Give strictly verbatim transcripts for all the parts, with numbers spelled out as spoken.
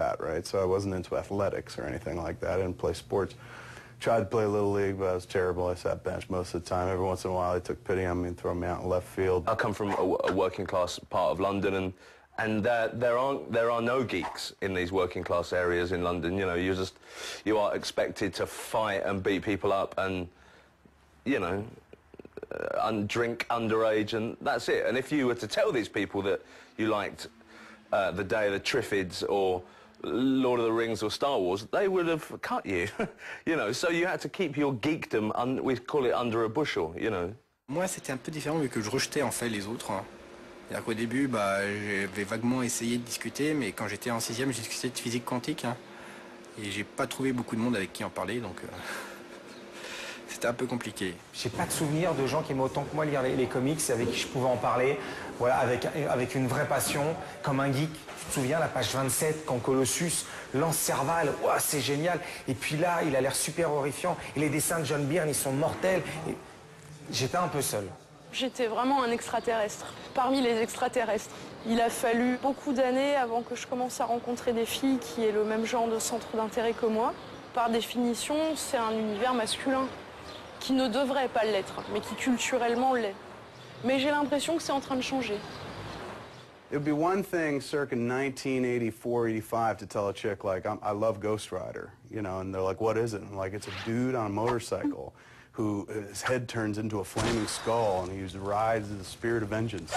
that, right? So I wasn't into athletics or anything like that. I didn't play sports. Tried to play Little League, but I was terrible. I sat bench most of the time. Every once in a while, they took pity on me and throw me out in left field. I come from a, a working class part of London, and and uh, there aren't there are no geeks in these working class areas in London. You know, you just you are expected to fight and beat people up, and you know, uh, and drink underage, and that's it. And if you were to tell these people that you liked uh, The Day of the Triffids or Lord of the Rings or Star Wars, they would have cut you. You know, so you had to keep your geekdom, un we call it under a bushel, you know. Moi, c'était un peu différent vu que je rejetais en fait les autres. C'est-à-dire qu'au début, bah, j'avais vaguement essayé de discuter, mais quand j'étais en sixième, j'ai discuté de physique quantique. Hein, et j'ai pas trouvé beaucoup de monde avec qui en parler, donc euh, c'était un peu compliqué. J'ai pas de souvenir de gens qui aimaient autant que moi lire les, les comics, avec qui je pouvais en parler, voilà, avec, avec une vraie passion, comme un geek. Tu te souviens, la page vingt-sept, quand Colossus lance Serval, ouah, c'est génial. Et puis là, il a l'air super horrifiant. Et les dessins de John Byrne, ils sont mortels. J'étais un peu seul. J'étais vraiment un extraterrestre, parmi les extraterrestres. Il a fallu beaucoup d'années avant que je commence à rencontrer des filles qui aient le même genre de centre d'intérêt que moi. Par définition, c'est un univers masculin, qui ne devrait pas l'être, mais qui culturellement l'est. Mais j'ai l'impression que c'est en train de changer. It would be one thing circa nineteen eighty-four, eighty-five to tell a chick, like, I'm, I love Ghost Rider, you know, and they're like, what is it? And I'm like, it's a dude on a motorcycle who, his head turns into a flaming skull and he rides the spirit of vengeance.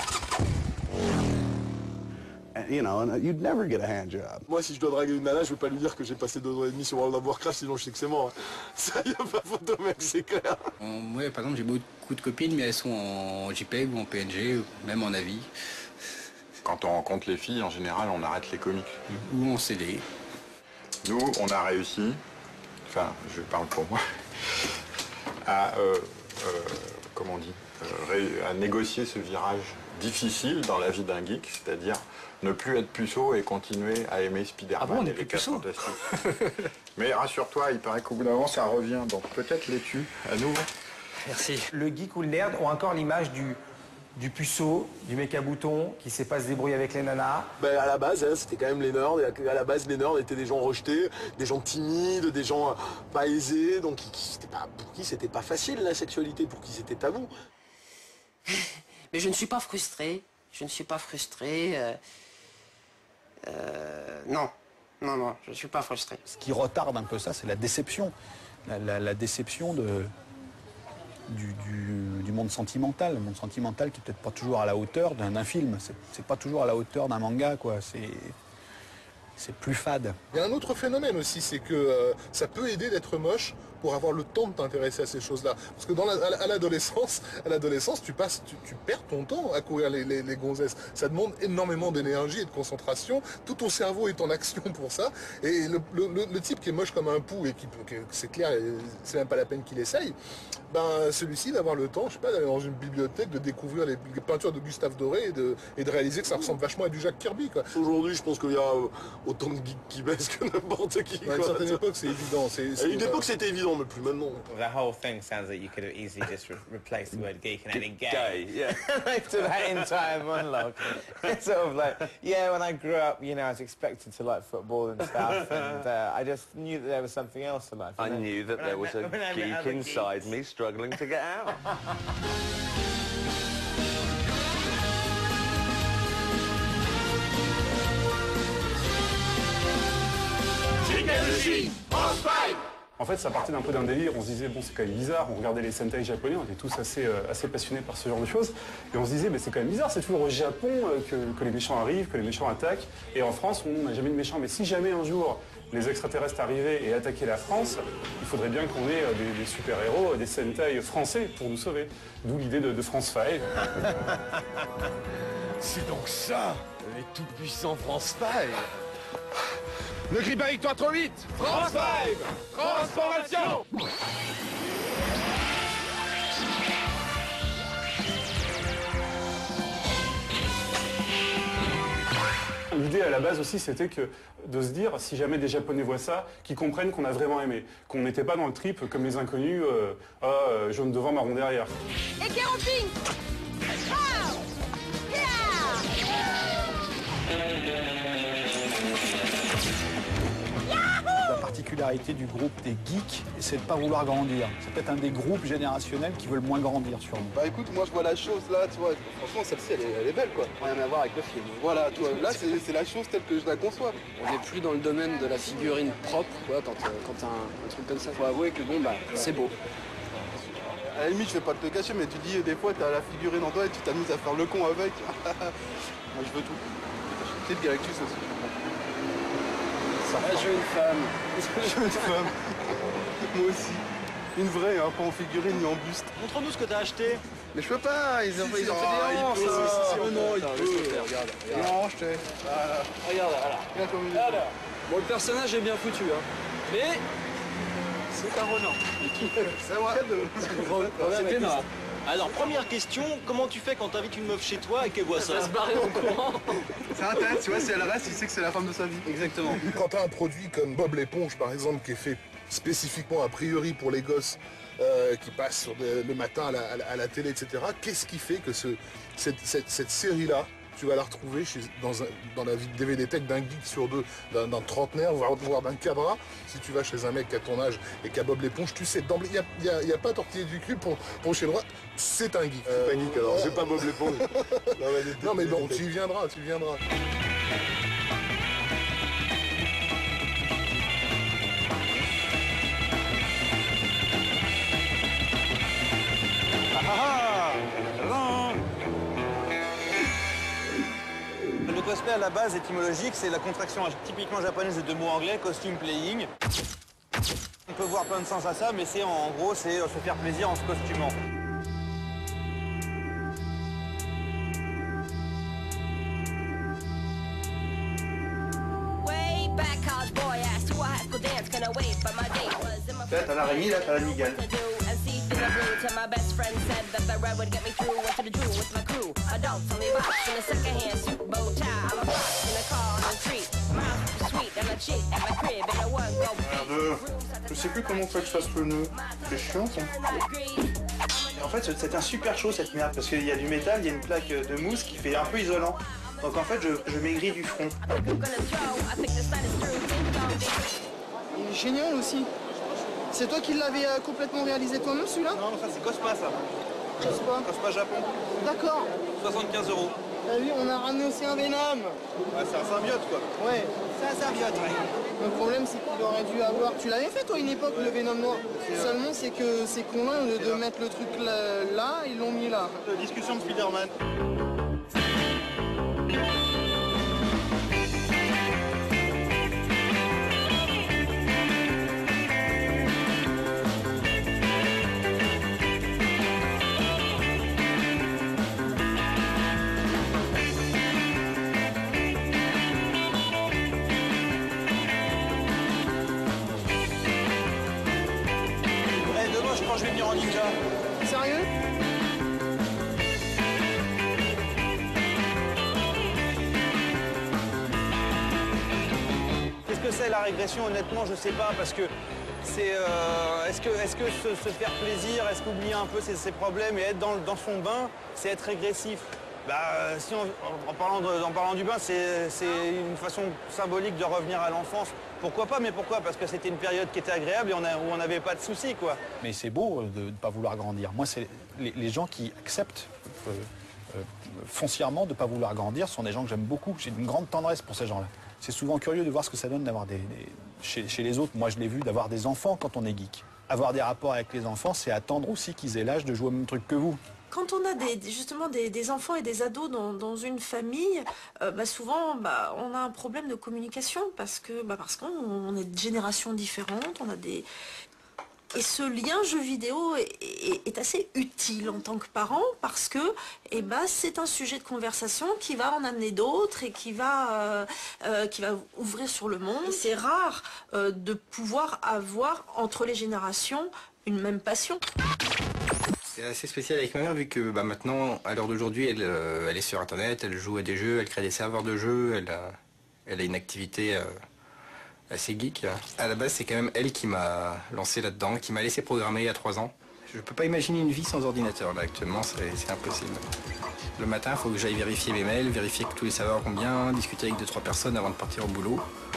And, you know, and you'd never get a hand job. Moi, si je dois draguer une nana, je vais pas lui dire que j'ai passé deux ans et demi sur World of Warcraft, sinon je sais que c'est mort. Ça, y a pas photo, mec, c'est clair. Moi, par exemple, j'ai beaucoup de copines, mais elles sont en JPEG ou en P N G, même en A V I. Quand on rencontre les filles, en général, on arrête les comics. Ou en C D. Nous, on a réussi, enfin, je parle pour moi, à, euh, euh, comment on dit, euh, à négocier ce virage difficile dans la vie d'un geek, c'est-à-dire ne plus être puceau et continuer à aimer Spider-Man ah bon, et les quatre fantastiques. Mais rassure-toi, il paraît qu'au bout d'un moment, ça revient, donc peut-être l'es-tu à nouveau. Merci. Le geek ou le nerd ont encore l'image du... du puceau, du mec à boutons, qui sait pas se débrouiller avec les nanas. Ben, à la base, hein, c'était quand même les nerds. Et à la base, les nerds étaient des gens rejetés, des gens timides, des gens euh, pas aisés, donc qui, qui, pas, pour qui c'était pas facile la sexualité, pour qui c'était tabou. Mais je ne suis pas frustrée. Je ne suis pas frustrée. Euh, euh, non, non, non, je ne suis pas frustrée. Ce qui retarde un peu ça, c'est la déception. La, la, la déception de... Du, du, du monde sentimental, le monde sentimental qui est peut-être pas toujours à la hauteur d'un film, c'est pas toujours à la hauteur d'un manga, quoi. C'est plus fade. Il y a un autre phénomène aussi, c'est que euh, ça peut aider d'être moche pour avoir le temps de t'intéresser à ces choses-là. Parce que dans la, à l'adolescence, à l'adolescence, tu passes, tu, tu perds ton temps à courir les, les, les gonzesses. Ça demande énormément d'énergie et de concentration. Tout ton cerveau est en action pour ça. Et le, le, le type qui est moche comme un pou et qui, c'est clair, c'est même pas la peine qu'il essaye. Ben celui-ci d'avoir le temps, je sais pas, d'aller dans une bibliothèque, de découvrir les, les peintures de Gustave Doré et de, et de réaliser que ça ressemble vachement à du Jack Kirby, quoi. Aujourd'hui, je pense qu'il y a autant de geeks qui baissent que n'importe qui. Ouais, à une certaine époque, c'est évident. C'est, c'est à une époque, c'était évident, mais plus maintenant. The whole thing sounds like you could have easily just re replaced the word geek and added gay. Gay, yeah. To that entire monologue. It's sort of like, yeah, when I grew up, you know, I was expected to like football and stuff, and uh, I just knew that there was something else to life. I then, knew that there was a geek inside geeks. me struggling to get out. En fait, ça partait d'un peu d'un délire, on se disait, bon, c'est quand même bizarre, on regardait les Sentai japonais, on était tous assez, euh, assez passionnés par ce genre de choses, et on se disait, mais c'est quand même bizarre, c'est toujours au Japon euh, que, que les méchants arrivent, que les méchants attaquent, et en France, on n'a jamais de méchants, mais si jamais un jour les extraterrestres arrivaient et attaquaient la France, il faudrait bien qu'on ait euh, des, des super-héros, des Sentai français pour nous sauver. D'où l'idée de, de France Five. C'est donc ça, les tout-puissants France Five. Ne crie pas victoire trop vite. France Five, transformation. L'idée à la base aussi, c'était que de se dire, si jamais des Japonais voient ça, qu'ils comprennent qu'on a vraiment aimé, qu'on n'était pas dans le trip comme les inconnus, euh, ah, euh, jaune devant, marron derrière. Et Kéroping. Oh yeah. particularité du groupe des geeks, c'est de ne pas vouloir grandir. C'est peut-être un des groupes générationnels qui veulent moins grandir sur nous. Bah écoute, moi je vois la chose là, tu vois, franchement celle-ci elle, elle est belle quoi. Rien à voir avec le film. Voilà, tu vois, là c'est la chose telle que je la conçois. On n'est plus dans le domaine de la figurine propre, quoi, quand, euh, quand t'as un, un truc comme ça. Faut avouer que bon bah c'est beau. À la limite je vais pas te le cacher, mais tu dis des fois t'as la figurine en toi et tu t'amuses à faire le con avec. Moi je veux tout. Petite Galactus aussi. Ah, je veux une femme. Je veux une femme. Moi aussi. Une vraie, hein, pas en figurine ni en buste. Montre-nous ce que t'as acheté. Mais je peux pas, ils ont, Si, ils ont si, fait ah, des il hanches. peut, ça. si, si, Oh on non, peut. il Attends, peut. laisse-le, regarde, regarde. Non, je t'ai. Voilà. Regarde, voilà. Bien comme il est. Alors, bon, le personnage est bien foutu, hein. Mais c'est un renard. C'est moi. C'est peinard. Alors, première question, comment tu fais quand t'invites une meuf chez toi et qu'elle voit ça? Elle va se barrer en courant. Ça intéresse, tu vois, si elle reste, il sait que c'est la femme de sa vie. Exactement. Quand tu as un produit comme Bob l'éponge, par exemple, qui est fait spécifiquement a priori pour les gosses, euh, qui passent sur de- le matin à la, à la- à la télé, et cetera, qu'est-ce qui fait que ce, cette, cette- cette série-là, tu vas la retrouver chez- dans, un- dans la D V D Tech d'un geek sur deux, d'un d'un trentenaire, voire, voire d'un cadra. Si tu vas chez un mec qui a ton âge et qui a Bob l'éponge, tu sais d'emblée, il n'y a, y a pas tortillé du cul pour, pour chez le droit, c'est un geek. C'est pas geek, alors, c'est pas Bob l'éponge. non, mais, non, mais bon, tu y viendras, tu y viendras. Le cosplay à la base étymologique, c'est la contraction typiquement japonaise de deux mots anglais, costume playing. On peut voir plein de sens à ça, mais c'est en gros, c'est se faire plaisir en se costumant. Way back, cause boy asked to a high school dance, couldn't wait, but my date was in my Là, t'as l'araignée, là, t'as la migale. to do. And see, feeling blue till my best friend said that the red would get me through. Went to the Drew with my crew. Adults only box in a secondhand suit, bow tie. I'm a box in a car on the street. Mouth sweet and a chick at my crib and a one go Merde. Je sais plus comment faut que je fasse le nœud. C'est chiant ça. Et en fait, c'est un super chaud cette merde parce qu'il y a du métal, il y a une plaque de mousse qui fait un peu isolant. Donc en fait, je, je maigris du front. Il est génial aussi. C'est toi qui l'avais euh, complètement réalisé toi-même celui-là? Non, ça c'est Cospa ça. Cospa. Cospa Japon. D'accord. soixante-quinze euros. T'as vu, on a ramené aussi un Venom. Ouais, c'est un symbiote quoi. Ouais, c'est un symbiote, ouais. Le problème c'est qu'il aurait dû avoir... Tu l'avais fait toi une époque le Venom noir. Seulement c'est que ces cons-là, au lieu de mettre le truc là, là ils l'ont mis là. Discussion de Spider-Man. Eh, demain je crois que je vais venir en ninja. Sérieux? Qu'est-ce que c'est la régression? Honnêtement, je sais pas parce que c'est. euh, est-ce que, est-ce que se, se faire plaisir, est-ce qu'oublier un peu ses, ses problèmes et être dans, dans son bain, c'est être régressif? Bah, euh, si on- en, en parlant de- en parlant du bain, c'est c'est une façon symbolique de revenir à l'enfance. Pourquoi pas? Mais pourquoi? Parce que c'était une période qui était agréable et on a- où on n'avait pas de soucis, quoi. Mais c'est beau de ne pas vouloir grandir. Moi, c'est les, les gens qui acceptent euh, euh, foncièrement de ne pas vouloir grandir sont des gens que j'aime beaucoup. J'ai une grande tendresse pour ces gens-là. C'est souvent curieux de voir ce que ça donne d'avoir des, des- chez, chez les autres. Moi, je l'ai vu, d'avoir des enfants quand on est geek. Avoir des rapports avec les enfants, c'est attendre aussi qu'ils aient l'âge de jouer au même truc que vous. Quand on a des, justement des, des enfants et des ados dans, dans une famille, euh, bah souvent bah, on a un problème de communication parce que bah parce qu'on on est de générations différentes, on a des et ce lien jeu vidéo est, est- est assez utile en tant que parent parce que eh ben, c'est un sujet de conversation qui va en amener d'autres et qui va, euh, euh, qui va ouvrir sur le monde. Et c'est rare euh, de pouvoir avoir entre les générations une même passion. C'est assez spécial avec ma mère vu que bah, maintenant, à l'heure d'aujourd'hui, elle, euh, elle est sur Internet, elle joue à des jeux, elle crée des serveurs de jeux, elle a, elle a une activité euh, assez geek. À la base, c'est quand même elle qui m'a lancé là-dedans, qui m'a laissé programmer il y a trois ans. Je peux pas imaginer une vie sans ordinateur là actuellement, c'est c'est impossible. Le matin, il faut que j'aille vérifier mes mails, vérifier que tous les serveurs vont bien, discuter avec deux trois personnes avant de partir au boulot.